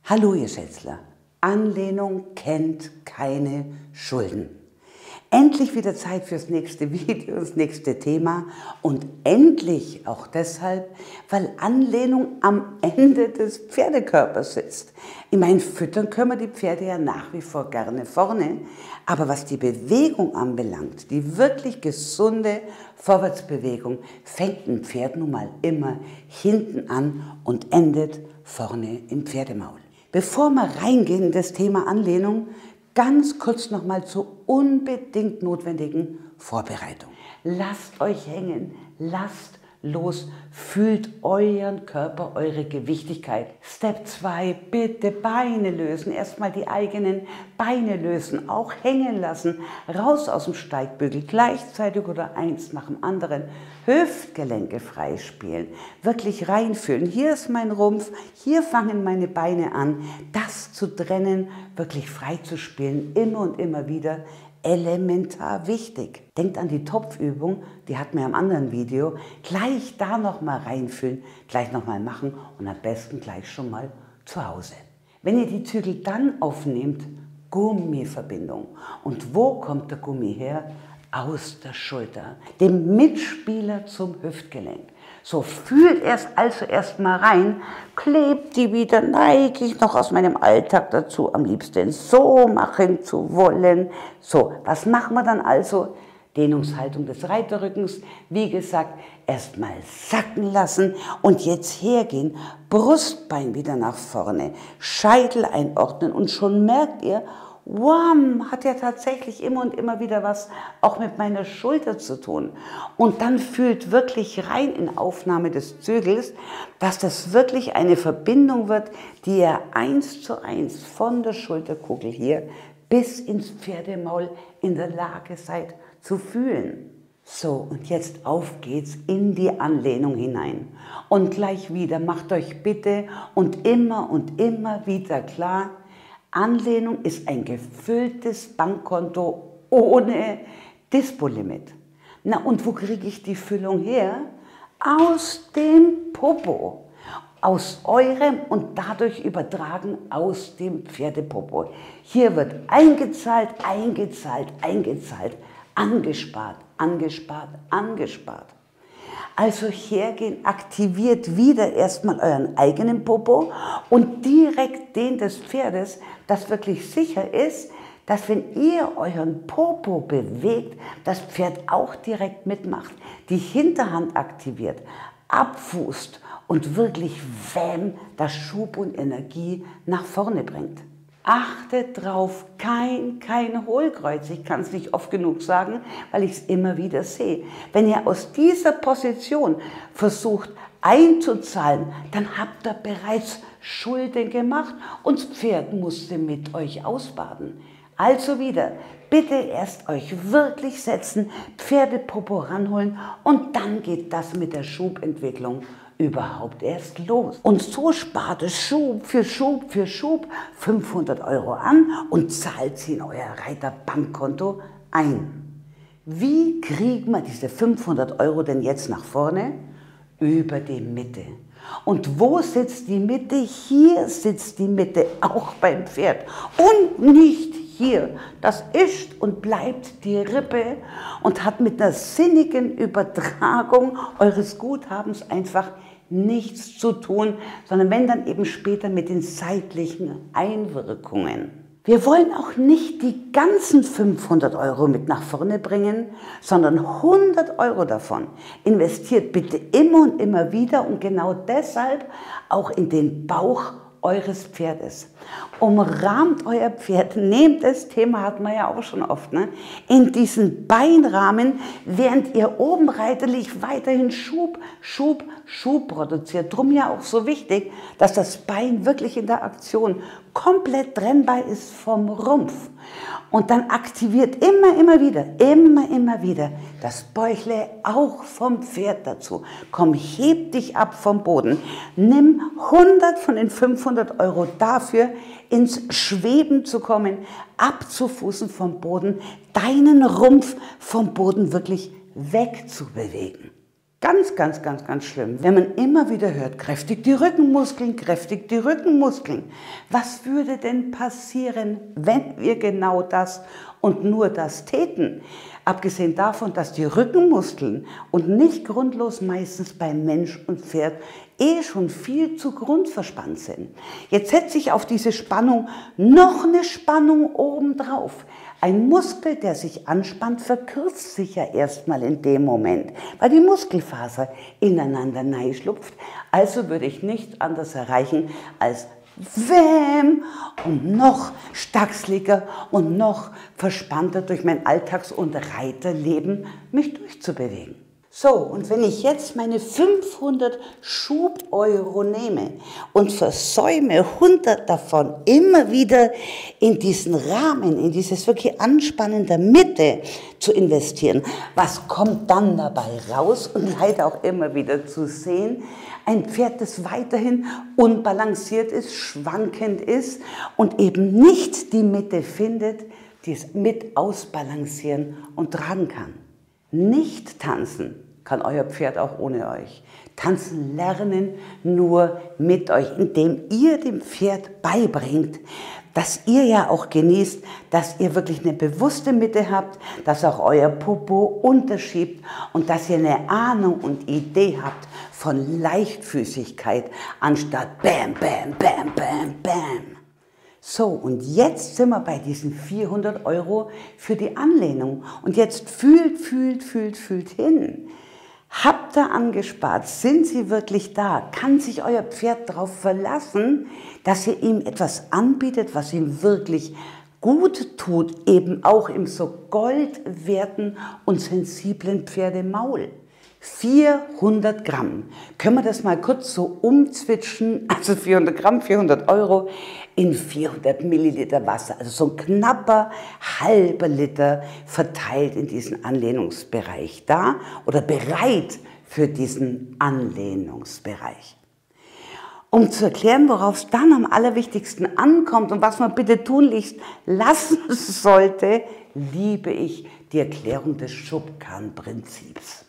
Hallo ihr Schätzler, Anlehnung kennt keine Schulden. Endlich wieder Zeit fürs nächste Video, das nächste Thema und endlich auch deshalb, weil Anlehnung am Ende des Pferdekörpers sitzt. Ich meine, füttern können wir die Pferde ja nach wie vor gerne vorne, aber was die Bewegung anbelangt, die wirklich gesunde Vorwärtsbewegung, fängt ein Pferd nun mal immer hinten an und endet vorne im Pferdemaul. Bevor wir reingehen in das Thema Anlehnung, ganz kurz nochmal zur unbedingt notwendigen Vorbereitung. Lasst euch hängen, lasst los, fühlt euren Körper, eure Gewichtigkeit. Step 2, bitte Beine lösen, erstmal die eigenen Beine lösen, auch hängen lassen, raus aus dem Steigbügel, gleichzeitig oder eins nach dem anderen. Hüftgelenke freispielen, wirklich reinfühlen. Hier ist mein Rumpf, hier fangen meine Beine an. Das zu trennen, wirklich frei zu spielen, immer und immer wieder. Elementar wichtig. Denkt an die Topfübung, die hatten wir im anderen Video. Gleich da nochmal reinfühlen, gleich nochmal machen und am besten gleich schon mal zu Hause. Wenn ihr die Zügel dann aufnehmt, Gummiverbindung. Und wo kommt der Gummi her? Aus der Schulter, dem Mitspieler zum Hüftgelenk. So, fühlt also erstmal rein, klebt die wieder, neige ich noch aus meinem Alltag dazu, am liebsten so machen zu wollen. So, was machen wir dann also? Dehnungshaltung des Reiterrückens, wie gesagt, erstmal sacken lassen und jetzt hergehen, Brustbein wieder nach vorne, Scheitel einordnen und schon merkt ihr, wow, hat ja tatsächlich immer und immer wieder was auch mit meiner Schulter zu tun. Und dann fühlt wirklich rein in Aufnahme des Zügels, dass das wirklich eine Verbindung wird, die ihr 1:1 von der Schulterkugel hier bis ins Pferdemaul in der Lage seid zu fühlen. So, und jetzt auf geht's in die Anlehnung hinein. Und gleich wieder, macht euch bitte und immer wieder klar, Anlehnung ist ein gefülltes Bankkonto ohne Dispolimit. Na und wo kriege ich die Füllung her? Aus dem Popo. Aus eurem und dadurch übertragen aus dem Pferdepopo. Hier wird eingezahlt, eingezahlt, eingezahlt, angespart, angespart, angespart. Also hergehen, aktiviert wieder erstmal euren eigenen Popo und direkt den des Pferdes, das wirklich sicher ist, dass wenn ihr euren Popo bewegt, das Pferd auch direkt mitmacht, die Hinterhand aktiviert, abfußt und wirklich wham, das Schub und Energie nach vorne bringt. Achtet drauf, kein Hohlkreuz. Ich kann es nicht oft genug sagen, weil ich es immer wieder sehe. Wenn ihr aus dieser Position versucht einzuzahlen, dann habt ihr bereits Schulden gemacht und das Pferd musste mit euch ausbaden. Also wieder, bitte erst euch wirklich setzen, Pferdepopo ranholen und dann geht das mit der Schubentwicklung überhaupt erst los. Und so spart es Schub für Schub für Schub 500 € an und zahlt sie in euer Reiterbankkonto ein. Wie kriegen wir diese 500 € denn jetzt nach vorne? Über die Mitte. Und wo sitzt die Mitte? Hier sitzt die Mitte, auch beim Pferd. Und nicht hier. Das ist und bleibt die Rippe und hat mit einer sinnigen Übertragung eures Guthabens einfach nichts zu tun, sondern wenn dann eben später mit den seitlichen Einwirkungen. Wir wollen auch nicht die ganzen 500 € mit nach vorne bringen, sondern 100 € davon. Investiert bitte immer und immer wieder und genau deshalb auch in den Bauch eures Pferdes. Umrahmt euer Pferd, nehmt das Thema, hatten wir ja auch schon oft, ne? In diesen Beinrahmen, während ihr oben reiterlich weiterhin Schub produziert. Drum ja auch so wichtig, dass das Bein wirklich in der Aktion komplett trennbar ist vom Rumpf. Und dann aktiviert immer wieder das Bäuchle auch vom Pferd dazu. Komm, heb dich ab vom Boden. Nimm 100 von den 500 € dafür, ins Schweben zu kommen, abzufußen vom Boden, deinen Rumpf vom Boden wirklich wegzubewegen. Ganz, ganz, ganz, ganz schlimm, wenn man immer wieder hört, kräftigt die Rückenmuskeln, kräftigt die Rückenmuskeln. Was würde denn passieren, wenn wir genau das und nur das täten? Abgesehen davon, dass die Rückenmuskeln und nicht grundlos meistens bei Mensch und Pferd schon viel zu grundverspannt sind. Jetzt setze ich auf diese Spannung noch eine Spannung obendrauf. Ein Muskel, der sich anspannt, verkürzt sich ja erstmal in dem Moment, weil die Muskelfaser ineinander schlupft. Also würde ich nichts anderes erreichen als Wäm und noch stachseliger und noch verspannter durch mein Alltags- und Reiterleben mich durchzubewegen. So, und wenn ich jetzt meine 500 Schub-Euro nehme und versäume 100 davon immer wieder in diesen Rahmen, in dieses wirklich Anspannen der Mitte zu investieren, was kommt dann dabei raus? Und leider auch immer wieder zu sehen, ein Pferd, das weiterhin unbalanciert ist, schwankend ist und eben nicht die Mitte findet, die es mit ausbalancieren und tragen kann. Nicht tanzen kann euer Pferd auch ohne euch. Tanzen lernen nur mit euch, indem ihr dem Pferd beibringt, dass ihr ja auch genießt, dass ihr wirklich eine bewusste Mitte habt, dass auch euer Popo unterschiebt und dass ihr eine Ahnung und Idee habt von Leichtfüßigkeit anstatt Bam, Bam, Bam, Bam, Bam. So, und jetzt sind wir bei diesen 400 Euro für die Anlehnung. Und jetzt fühlt hin. Habt ihr angespart? Sind sie wirklich da? Kann sich euer Pferd darauf verlassen, dass ihr ihm etwas anbietet, was ihm wirklich gut tut, eben auch im so goldwerten und sensiblen Pferdemaul? 400 Gramm. Können wir das mal kurz so umzwitschen, also 400 Gramm, 400 Euro in 400 Milliliter Wasser, also so ein knapper halber Liter verteilt in diesen Anlehnungsbereich da oder bereit für diesen Anlehnungsbereich. Um zu erklären, worauf es dann am allerwichtigsten ankommt und was man bitte tunlichst lassen sollte, liebe ich die Erklärung des Schubkarrenprinzips.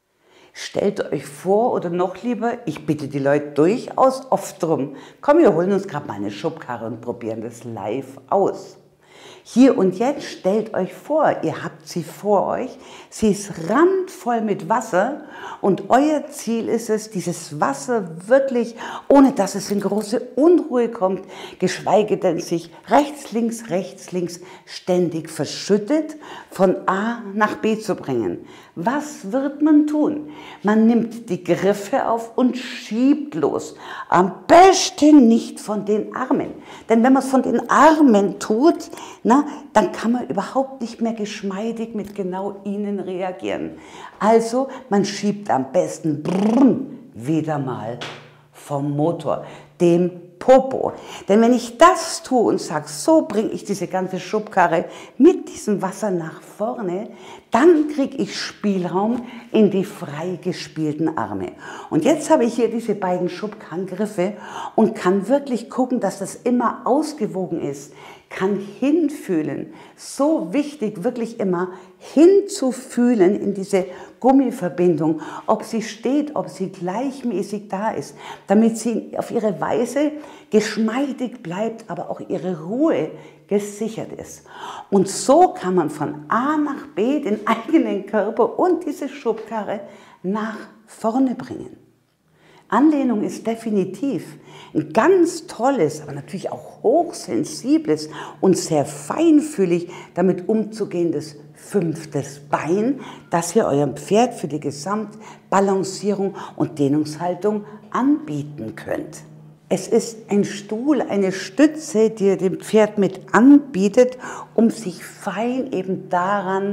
Stellt euch vor oder noch lieber, ich bitte die Leute durchaus oft drum, komm, wir holen uns gerade mal eine Schubkarre und probieren das live aus. Hier und jetzt stellt euch vor, ihr habt sie vor euch, sie ist randvoll mit Wasser und euer Ziel ist es, dieses Wasser wirklich, ohne dass es in große Unruhe kommt, geschweige denn sich rechts, links ständig verschüttet, von A nach B zu bringen. Was wird man tun? Man nimmt die Griffe auf und schiebt los. Am besten nicht von den Armen. Denn wenn man es von den Armen tut, dann kann man überhaupt nicht mehr geschmeidig mit genau ihnen reagieren. Also man schiebt am besten wieder mal vom Motor, dem Popo. Denn wenn ich das tue und sage, so bringe ich diese ganze Schubkarre mit diesem Wasser nach vorne, dann kriege ich Spielraum in die frei gespielten Arme. Und jetzt habe ich hier diese beiden Schubkarrengriffe und kann wirklich gucken, dass das immer ausgewogen ist. Kann hinfühlen. So wichtig, wirklich immer hinzufühlen in diese Gummiverbindung, ob sie steht, ob sie gleichmäßig da ist, damit sie auf ihre Weise geschmeidig bleibt, aber auch ihre Ruhe gesichert ist. Und so kann man von A nach B den eigenen Körper und diese Schubkarre nach vorne bringen. Anlehnung ist definitiv ein ganz tolles, aber natürlich auch hochsensibles und sehr feinfühlig damit umzugehendes 5. Bein, das ihr eurem Pferd für die Gesamtbalancierung und Dehnungshaltung anbieten könnt. Es ist ein Stuhl, eine Stütze, die ihr dem Pferd mit anbietet, um sich fein eben daran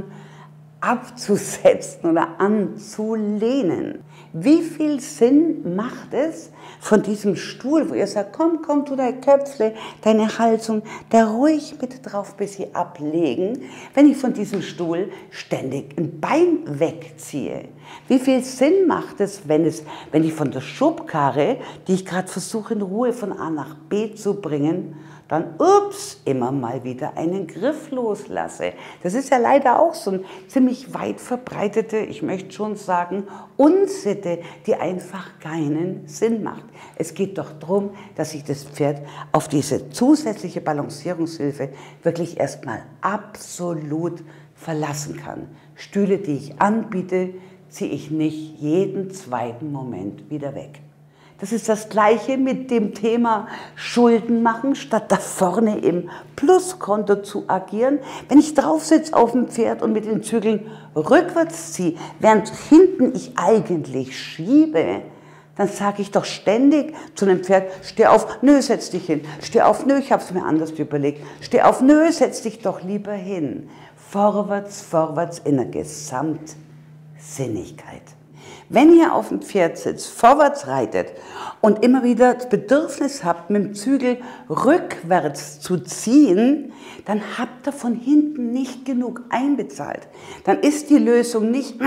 abzusetzen oder anzulehnen. Wie viel Sinn macht es von diesem Stuhl, wo ihr sagt, komm, tu dein Köpfle, deine Halsung, da ruhig bitte drauf bis sie ablegen, wenn ich von diesem Stuhl ständig ein Bein wegziehe? Wie viel Sinn macht es, wenn ich von der Schubkarre, die ich gerade versuche in Ruhe von A nach B zu bringen, dann ups, immer mal wieder einen Griff loslasse. Das ist ja leider auch so eine ziemlich weit verbreitete, ich möchte schon sagen, Unsitte, die einfach keinen Sinn macht. Es geht doch darum, dass sich das Pferd auf diese zusätzliche Balancierungshilfe wirklich erstmal absolut verlassen kann. Stühle, die ich anbiete, ziehe ich nicht jeden zweiten Moment wieder weg. Das ist das Gleiche mit dem Thema Schulden machen, statt da vorne im Pluskonto zu agieren. Wenn ich drauf sitze auf dem Pferd und mit den Zügeln rückwärts ziehe, während hinten ich eigentlich schiebe, dann sage ich doch ständig zu einem Pferd, steh auf, nö, setz dich hin, steh auf, nö, ich habe es mir anders überlegt, steh auf, nö, setz dich doch lieber hin. Vorwärts, vorwärts in der Gesamtsinnigkeit. Wenn ihr auf dem Pferd sitzt, vorwärts reitet und immer wieder das Bedürfnis habt, mit dem Zügel rückwärts zu ziehen, dann habt ihr von hinten nicht genug einbezahlt. Dann ist die Lösung nicht,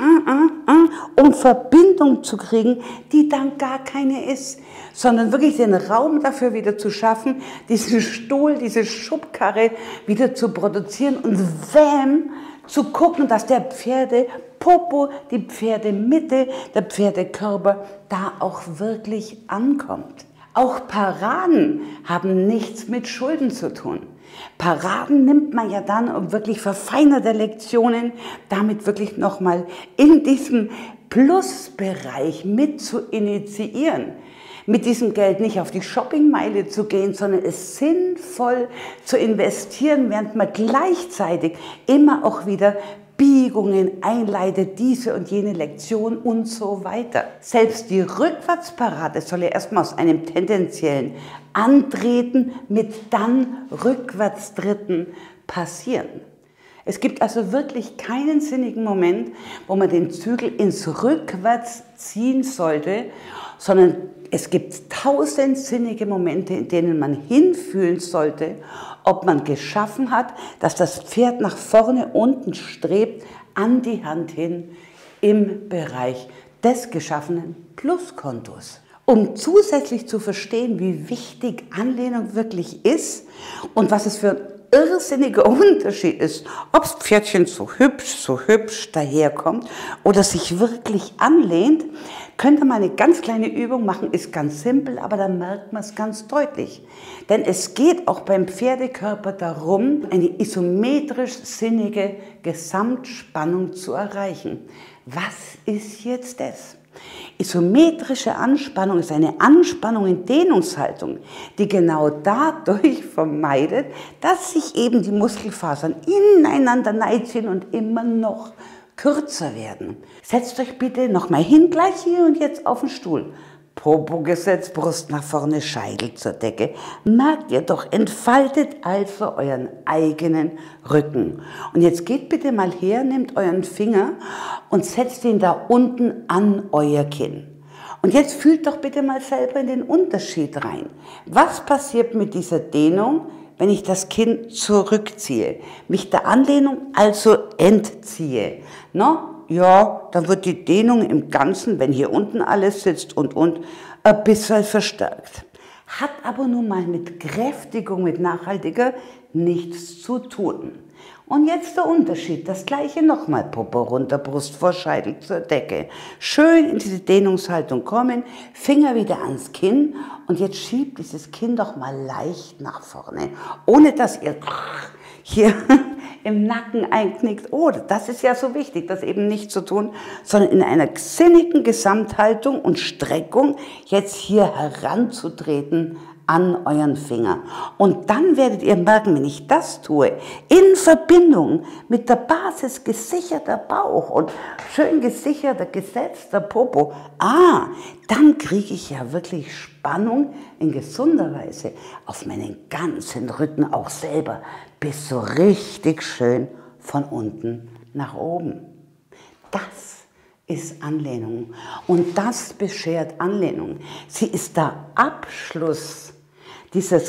um Verbindung zu kriegen, die dann gar keine ist, sondern wirklich den Raum dafür wieder zu schaffen, diesen Stuhl, diese Schubkarre wieder zu produzieren und zu gucken, dass der Pferdepopo, die Pferdemitte, der Pferdekörper da auch wirklich ankommt. Auch Paraden haben nichts mit Schulden zu tun. Paraden nimmt man ja dann, um wirklich verfeinerte Lektionen, damit wirklich nochmal in diesem Plusbereich mit zu initiieren. Mit diesem Geld nicht auf die Shoppingmeile zu gehen, sondern es sinnvoll zu investieren, während man gleichzeitig immer auch wieder Biegungen einleitet, diese und jene Lektion und so weiter. Selbst die Rückwärtsparade soll ja erstmal aus einem tendenziellen Antreten mit dann Rückwärtstritten passieren. Es gibt also wirklich keinen sinnigen Moment, wo man den Zügel ins Rückwärts ziehen sollte, sondern es gibt 1000 sinnige Momente, in denen man hinfühlen sollte, ob man geschaffen hat, dass das Pferd nach vorne unten strebt, an die Hand hin im Bereich des geschaffenen Pluskontos. Um zusätzlich zu verstehen, wie wichtig Anlehnung wirklich ist und was es für ein irrsinniger Unterschied ist, ob das Pferdchen so hübsch daherkommt oder sich wirklich anlehnt, könnt ihr mal eine ganz kleine Übung machen, ist ganz simpel, aber dann merkt man es ganz deutlich. Denn es geht auch beim Pferdekörper darum, eine isometrisch sinnige Gesamtspannung zu erreichen. Was ist jetzt das? Isometrische Anspannung ist eine Anspannung in Dehnungshaltung, die genau dadurch vermeidet, dass sich eben die Muskelfasern ineinander ziehen und immer noch kürzer werden. Setzt euch bitte nochmal hin, gleich hier und jetzt auf den Stuhl. Popo gesetzt, Brust nach vorne, Scheitel zur Decke. Merkt ihr doch, entfaltet also euren eigenen Rücken. Und jetzt geht bitte mal her, nehmt euren Finger und setzt ihn da unten an euer Kinn. Und jetzt fühlt doch bitte mal selber in den Unterschied rein. Was passiert mit dieser Dehnung, wenn ich das Kinn zurückziehe, mich der Anlehnung also entziehe? No? Ja, dann wird die Dehnung im Ganzen, wenn hier unten alles sitzt und ein bisschen verstärkt. Hat aber nun mal mit Kräftigung, mit nachhaltiger nichts zu tun. Und jetzt der Unterschied, das gleiche nochmal, Popo runter, Brust vor Scheitel zur Decke. Schön in diese Dehnungshaltung kommen, Finger wieder ans Kinn und jetzt schiebt dieses Kinn doch mal leicht nach vorne, ohne dass ihr hier im Nacken einknickt. Oh, das ist ja so wichtig, das eben nicht zu tun, sondern in einer sinnigen Gesamthaltung und Streckung jetzt hier heranzutreten an euren Finger. Und dann werdet ihr merken, wenn ich das tue, in Verbindung mit der Basis gesicherter Bauch und schön gesicherter, gesetzter Popo, dann kriege ich ja wirklich Spannung in gesunder Weise auf meinen ganzen Rücken auch selber, bis so richtig schön von unten nach oben. Das ist Anlehnung und das beschert Anlehnung. Sie ist der Abschluss dieses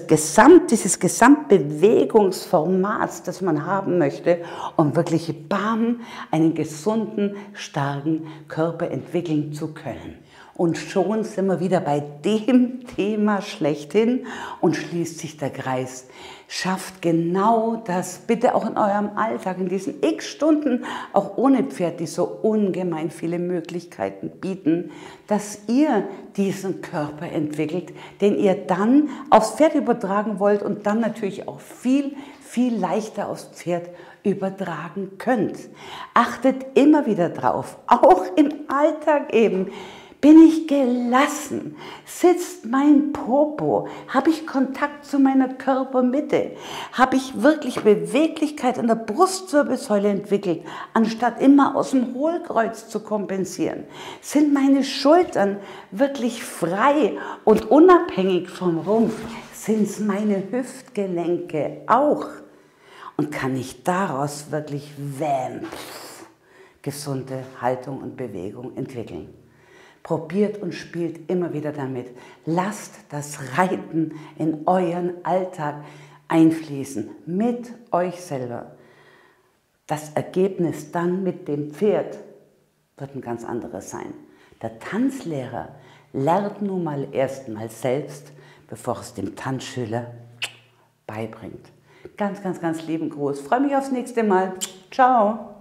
Gesamtbewegungsformats, das man haben möchte, um wirklich einen gesunden, starken Körper entwickeln zu können. und schon sind wir wieder bei dem Thema schlechthin und schließt sich der Kreis. Schafft genau das bitte auch in eurem Alltag, in diesen x Stunden, auch ohne Pferd, die so ungemein viele Möglichkeiten bieten, dass ihr diesen Körper entwickelt, den ihr dann aufs Pferd übertragen wollt und dann natürlich auch viel leichter aufs Pferd übertragen könnt. Achtet immer wieder drauf, auch im Alltag eben. Bin ich gelassen? Sitzt mein Popo? Habe ich Kontakt zu meiner Körpermitte? Habe ich wirklich Beweglichkeit in der Brustwirbelsäule entwickelt, anstatt immer aus dem Hohlkreuz zu kompensieren? Sind meine Schultern wirklich frei und unabhängig vom Rumpf? Sind es meine Hüftgelenke auch? Und kann ich daraus wirklich gesunde Haltung und Bewegung entwickeln? Probiert und spielt immer wieder damit. Lasst das Reiten in euren Alltag einfließen, mit euch selber. Das Ergebnis dann mit dem Pferd wird ein ganz anderes sein. Der Tanzlehrer lernt nun mal erstmal selbst, bevor es dem Tanzschüler beibringt. Ganz lieben Gruß. Freue mich aufs nächste Mal. Ciao.